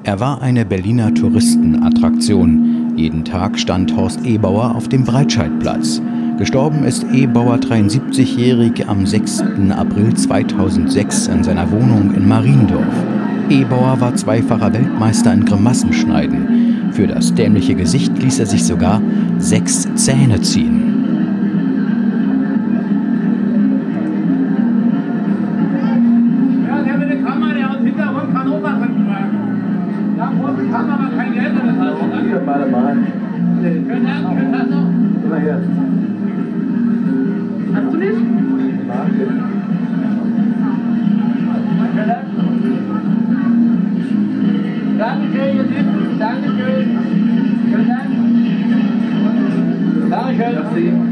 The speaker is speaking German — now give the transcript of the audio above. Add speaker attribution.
Speaker 1: Er war eine Berliner Touristenattraktion. Jeden Tag stand Horst Ebauer auf dem Breitscheidplatz. Gestorben ist Ebauer 73-jährig am 6. April 2006 in seiner Wohnung in Mariendorf. Ebauer war zweifacher Weltmeister in Grimassenschneiden. Für das dämliche Gesicht ließ er sich sogar 6 Zähne ziehen.
Speaker 2: Ja, der mit der Kamera, der aus Hintergrund kann auch was fragen. Da muss die Kamera kein Geld in der Tasche.
Speaker 3: Hier, mal.
Speaker 2: Schönen Tag noch.
Speaker 3: Immer her.
Speaker 2: Hast du nicht? Dankeschön, ihr Süßen. Dankeschön. Schönen Dank. Dankeschön.